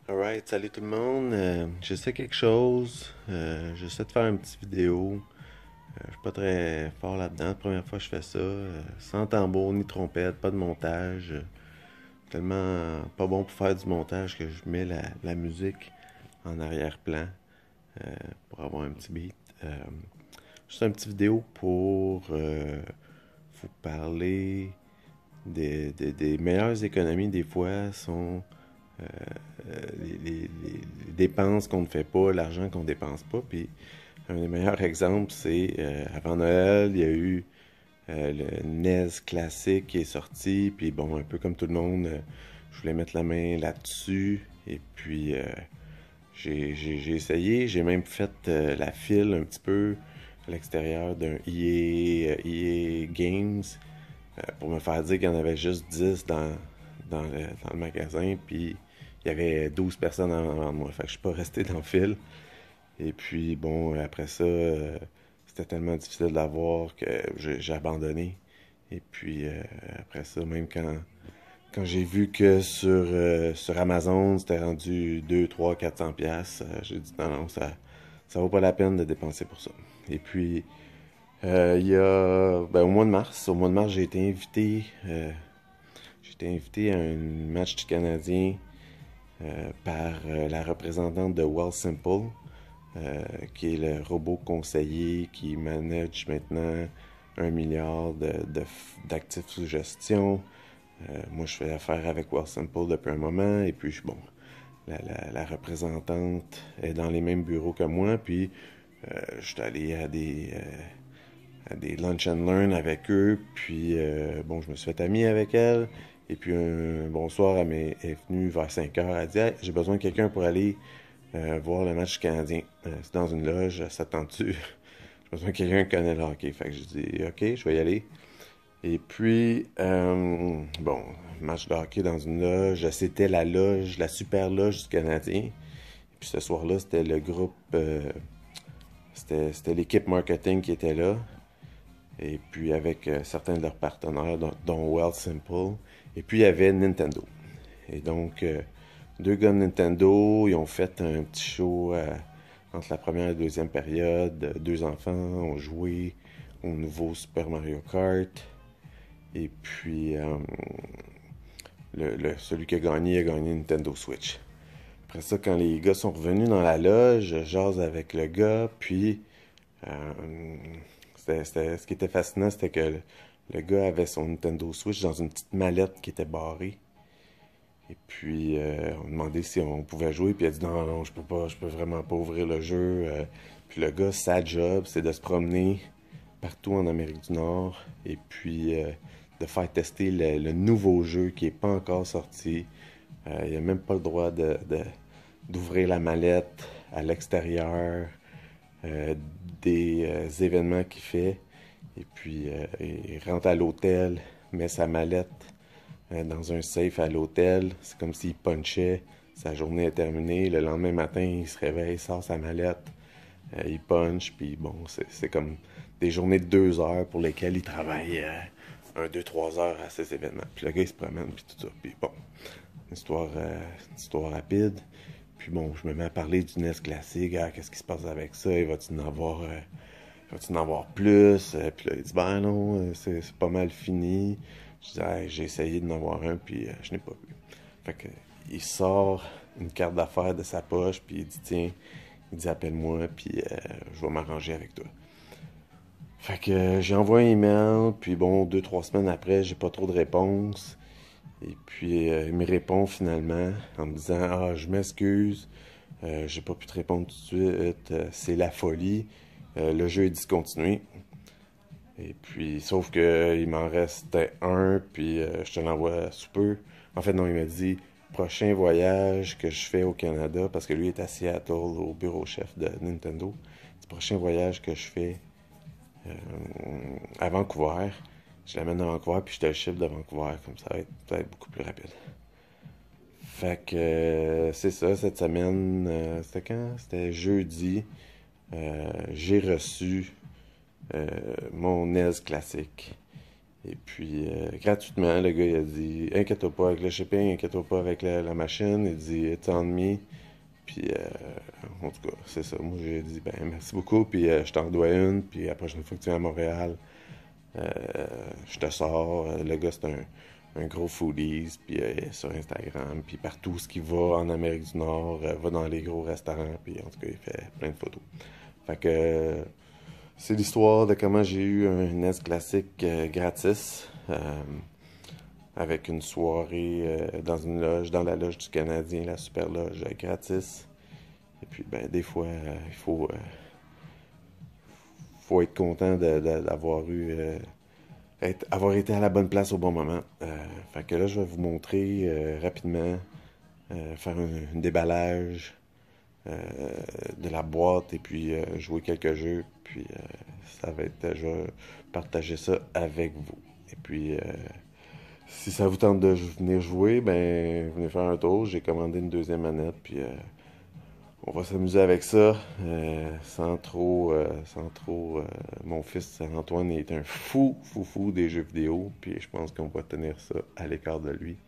Alright, salut tout le monde. J'essaie quelque chose. J'essaie de faire une petite vidéo. Je suis pas très fort là-dedans. La première fois que je fais ça. Sans tambour ni trompette, pas de montage. Tellement pas bon pour faire du montage que je mets la musique en arrière-plan pour avoir un petit beat. Juste une petite vidéo pour vous parler des meilleures économies des fois sont les dépenses qu'on ne fait pas, l'argent qu'on ne dépense pas. Puis un des meilleurs exemples, c'est avant Noël, il y a eu le NES classique qui est sorti. Puis bon, un peu comme tout le monde, je voulais mettre la main là-dessus. Et puis j'ai essayé, j'ai même fait la file un petit peu à l'extérieur d'un EA Games pour me faire dire qu'il y en avait juste 10 dans le magasin. Puis il y avait 12 personnes avant moi. Fait que je suis pas resté dans le fil. Et puis, bon, après ça, c'était tellement difficile d'avoir que j'ai abandonné. Et puis, après ça, même quand j'ai vu que sur Amazon, c'était rendu 2 3 400 pièces, j'ai dit non, non, ça vaut pas la peine de dépenser pour ça. Et puis, il y a, ben, au mois de mars, j'ai été invité à un match du Canadien par la représentante de Wealthsimple, qui est le robot conseiller qui manage maintenant 1 milliard d'actifs sous gestion. Moi, je fais affaire avec Wealthsimple depuis un moment, et puis, bon, la représentante est dans les mêmes bureaux que moi, puis je suis allé à des lunch and learn avec eux, puis bon, je me suis fait ami avec elle, et puis un bonsoir, est venue vers 5 heures, elle dit hey, j'ai besoin de quelqu'un pour aller voir le match canadien. C'est dans une loge, ça te tente-tu? J'ai besoin de quelqu'un qui connaît le hockey. Fait que je dis ok, je vais y aller. Et puis, bon, match de hockey dans une loge, c'était la loge, la super loge du Canadien. Et puis ce soir-là, c'était le groupe, c'était l'équipe marketing qui était là. Et puis avec certains de leurs partenaires, dont Wealthsimple. Et puis il y avait Nintendo. Et donc, deux gars de Nintendo, ils ont fait un petit show entre la première et la deuxième période. Deux enfants ont joué au nouveau Super Mario Kart. Et puis, celui qui a gagné Nintendo Switch. Après ça, quand les gars sont revenus dans la loge, je jase avec le gars, puis ce qui était fascinant, c'était que le gars avait son Nintendo Switch dans une petite mallette qui était barrée. Et puis, on demandait si on pouvait jouer, puis il a dit non, non, je peux pas, je peux vraiment pas ouvrir le jeu. Puis le gars, sa job, c'est de se promener partout en Amérique du Nord, et puis de faire tester le nouveau jeu qui est pas encore sorti. Il a même pas le droit d'ouvrir la mallette à l'extérieur des événements qu'il fait. Et puis, il rentre à l'hôtel, met sa mallette dans un safe à l'hôtel. C'est comme s'il punchait. Sa journée est terminée. Le lendemain matin, il se réveille, sort sa mallette, il punch. Puis bon, c'est comme des journées de 2 heures pour lesquelles il travaille 2 3 heures à ces événements. Puis le gars, il se promène, puis tout ça. Puis bon, une histoire rapide. Puis bon, je me mets à parler du NES classique. Ah, qu'est-ce qui se passe avec ça? Va-tu en avoir plus? Puis là, il dit, ben non, c'est pas mal fini. Je dis, hey, j'ai essayé d'en avoir un, puis je n'ai pas pu. Fait que, il sort une carte d'affaires de sa poche, puis il dit, tiens, il dit, appelle-moi, puis je vais m'arranger avec toi. Fait que j'ai envoyé un email, puis bon, 2 3 semaines après, j'ai pas trop de réponses. Et puis il me répond finalement en me disant ah, je m'excuse, j'ai pas pu te répondre tout de suite, c'est la folie, le jeu est discontinué. Et puis, sauf que il m'en restait un, puis je te l'envoie sous peu. En fait, non, il m'a dit prochain voyage que je fais au Canada, parce que lui est à Seattle, au bureau chef de Nintendo. C'est prochain voyage que je fais euh, à Vancouver. Je l'amène à Vancouver, puis je te le ship de Vancouver, comme ça va être beaucoup plus rapide. Fait que c'est ça, cette semaine, c'était quand? C'était jeudi. J'ai reçu mon NES classique. Et puis, gratuitement, le gars, il a dit, inquiète-toi pas avec le shipping, inquiète-toi pas avec la machine. Il dit, it's on me. Puis, en tout cas, c'est ça. Moi, j'ai dit, ben, merci beaucoup, puis je t'en dois une. Puis, la prochaine fois que tu es à Montréal, je te sors. Le gars, c'est un gros foodies, puis sur Instagram, puis partout ce qu'il va en Amérique du Nord, va dans les gros restaurants, puis en tout cas, il fait plein de photos. Fait que c'est l'histoire de comment j'ai eu un NES classique gratis, avec une soirée dans une loge, dans la loge du Canadien, la super loge gratis. Et puis, ben, des fois, il faut être content d'avoir eu avoir été à la bonne place au bon moment. Fait que là, je vais vous montrer rapidement, faire un déballage euh, de la boîte et puis jouer quelques jeux. Puis ça va être, je vais partager ça avec vous. Et puis, si ça vous tente de venir jouer, ben venez faire un tour. J'ai commandé une deuxième manette, puis on va s'amuser avec ça, sans trop. Mon fils Antoine est un fou des jeux vidéo, puis je pense qu'on va tenir ça à l'écart de lui.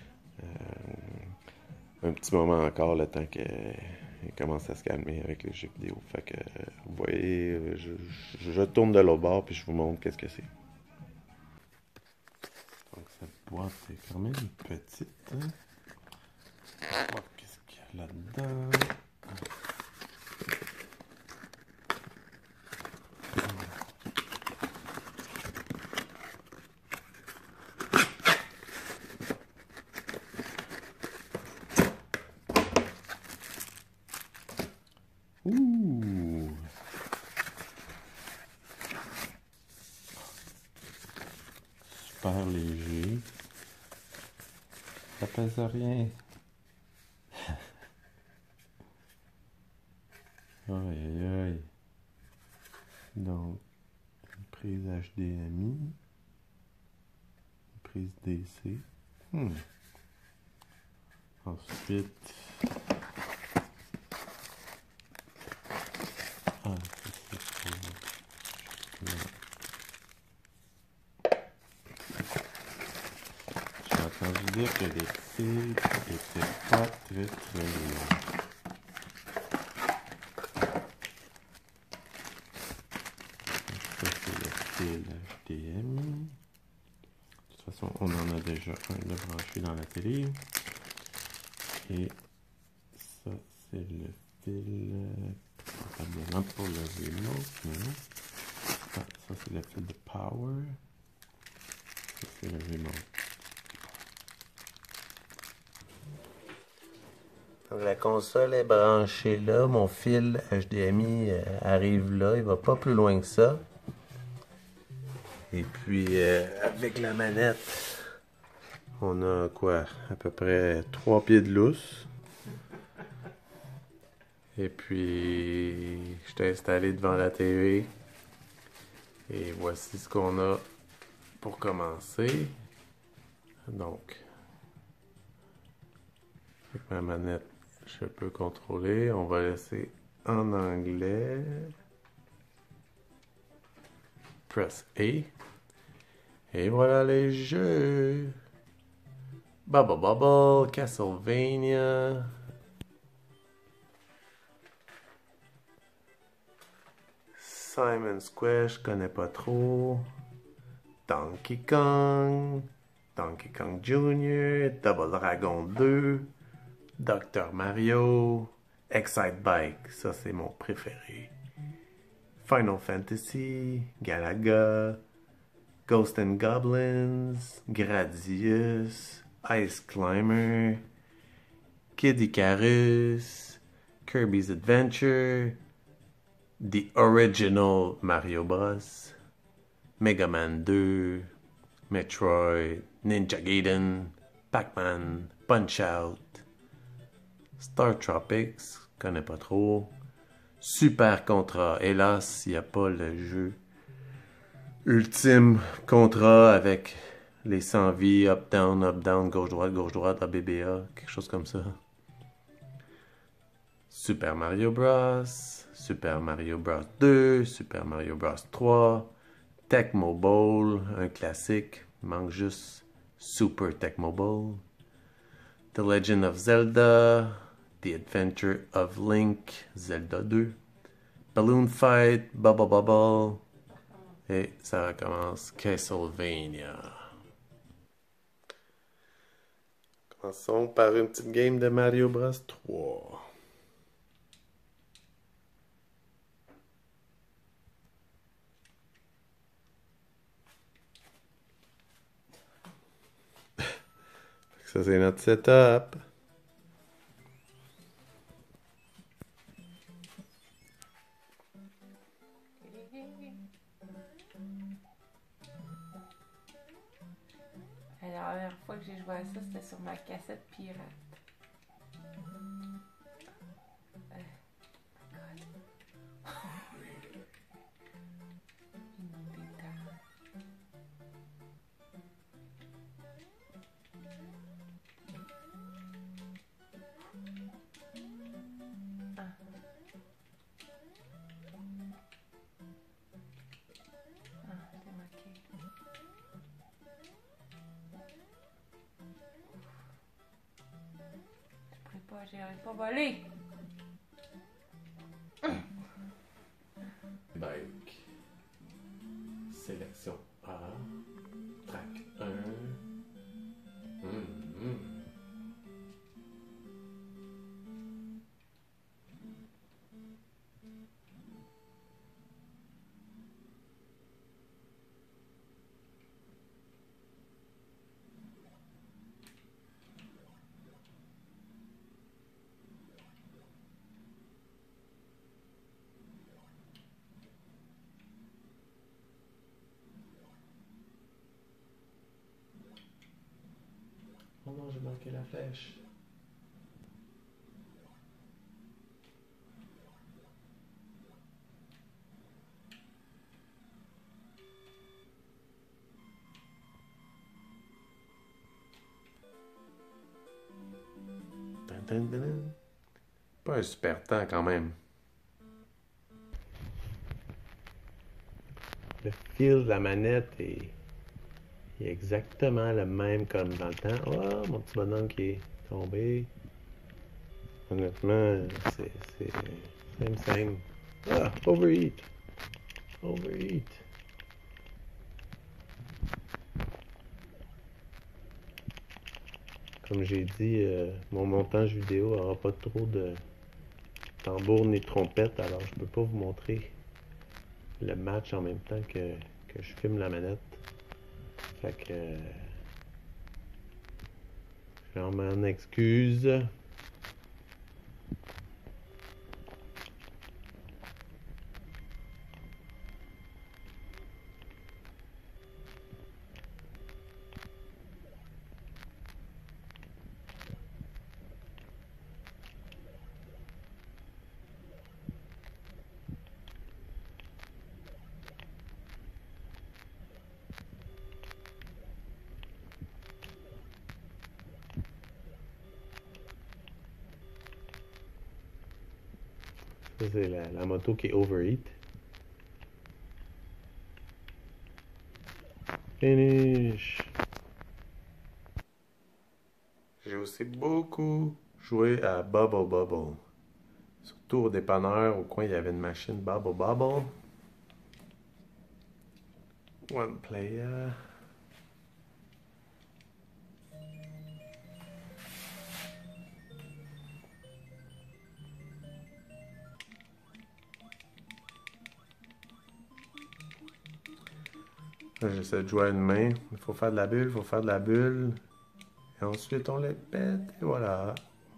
Un petit moment encore, le temps qu'il commence à se calmer avec les jeux vidéo. Fait que, vous voyez, je tourne de l'autre bord, puis je vous montre qu'est-ce que c'est. Donc, cette boîte est quand même petite. On va voir qu'est-ce qu'il y a là-dedans. Ouh! Super léger. Ça pèse rien. Aïe aïe aïe. Donc, une prise HDMI, une prise DC. Ensuite, ça c'est pour... J'ai entendu dire que les fils étaient pas très longs. Ça c'est le fil HDMI. De toute façon, on en a déjà un de branché dans la télé. Et ça, c'est le fil, probablement pour le remote, non? Ah, ça, c'est le fil de power. Ça, c'est le remote. Donc, la console est branchée là. Mon fil HDMI arrive là. Il va pas plus loin que ça. Et puis, avec la manette, on a quoi? À peu près 3 pieds de lousse. Et puis, je t'ai installé devant la TV. Et voici ce qu'on a pour commencer. Donc, avec ma manette, je peux contrôler. On va laisser en anglais. Press A. Et voilà les jeux. Bubble Bubble, Castlevania. Simon's Quest, je connais pas trop. Donkey Kong. Donkey Kong Jr., Double Dragon 2. Dr. Mario. Excite Bike, ça c'est mon préféré. Final Fantasy. Galaga. Ghosts and Goblins, Gradius, Ice Climber, Kid Icarus, Kirby's Adventure, The Original Mario Bros, Mega Man 2, Metroid, Ninja Gaiden, Pac-Man, Punch-Out, Star Tropics, connais pas trop, Super Contra, hélas, il n'y a pas le jeu ultime Contra avec les 100 vies, up, down, gauche, droite, ABBA, quelque chose comme ça. Super Mario Bros, Super Mario Bros 2, Super Mario Bros 3, Tecmo Bowl, un classique. Il manque juste Super Tecmo Bowl. The Legend of Zelda, The Adventure of Link, Zelda 2, Balloon Fight, Bubble Bubble, et ça recommence Castlevania. Commençons par une petite game de Mario Bros 3. Ça, c'est notre setup. La dernière fois que j'ai joué à ça, c'était sur ma cassette pirate. J'aurais pas volé. Bike. Sélection A. Track 1. Oh non, j'ai manqué la flèche. Pas un super temps quand même. Le fil de la manette est exactement le même comme dans le temps. Oh, mon petit bonhomme qui est tombé. Honnêtement, c'est same. Ah, overheat. Overheat. Comme j'ai dit, mon montage vidéo n'aura pas trop de tambour ni trompette, alors je peux pas vous montrer le match en même temps que je filme la manette. Fait que je m'en excuse. Ça, c'est la moto qui est overheat. Finish. J'ai aussi beaucoup joué à Bubble Bubble. Surtout au dépanneur, au coin, il y avait une machine Bubble Bubble. One player. J'essaie de jouer à une main. Il faut faire de la bulle, il faut faire de la bulle. Et ensuite, on les pète et voilà.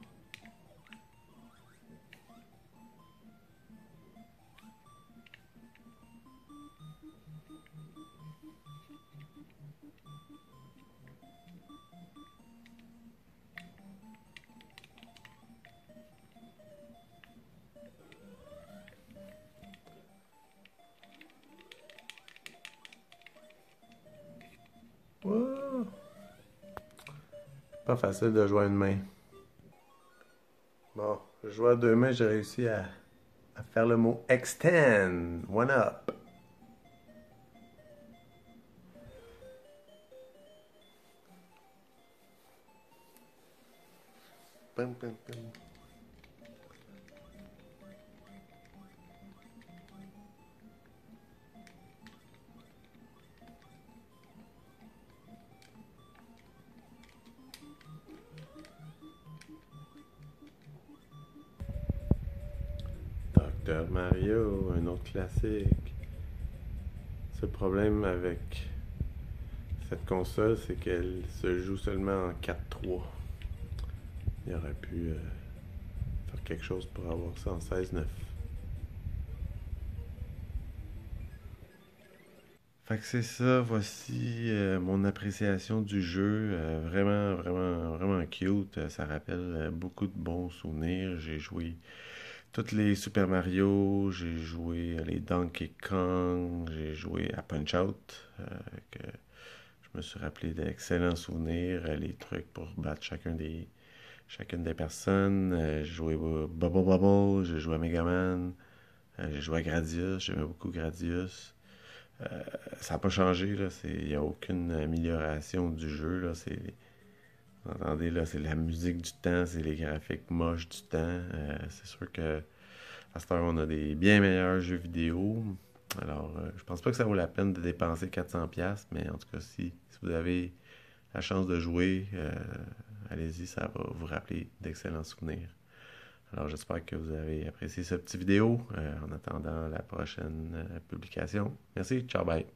Wow. Pas facile de jouer à une main. Bon, je joue à deux mains, j'ai réussi à faire le mot extend. One up. Pam, pam, pam. Docteur Mario, un autre classique. Ce problème avec cette console, c'est qu'elle se joue seulement en 4-3. Il aurait pu faire quelque chose pour avoir ça en 16-9. Fait que c'est ça, voici mon appréciation du jeu. Vraiment, vraiment, vraiment cute. Ça rappelle beaucoup de bons souvenirs. J'ai joué toutes les Super Mario, j'ai joué les Donkey Kong, j'ai joué à Punch-Out, que je me suis rappelé d'excellents souvenirs, les trucs pour battre chacune des personnes. J'ai joué à Bubble Bubble, j'ai joué à Mega Man, j'ai joué à Gradius, j'aimais beaucoup Gradius. Ça n'a pas changé, là, il n'y a aucune amélioration du jeu, là, vous entendez, là, c'est la musique du temps, c'est les graphiques moches du temps. C'est sûr que à cette heure, on a des bien meilleurs jeux vidéo. Alors, je pense pas que ça vaut la peine de dépenser 400$, mais en tout cas, si vous avez la chance de jouer, allez-y, ça va vous rappeler d'excellents souvenirs. Alors, j'espère que vous avez apprécié cette petite vidéo en attendant la prochaine publication. Merci, ciao, bye!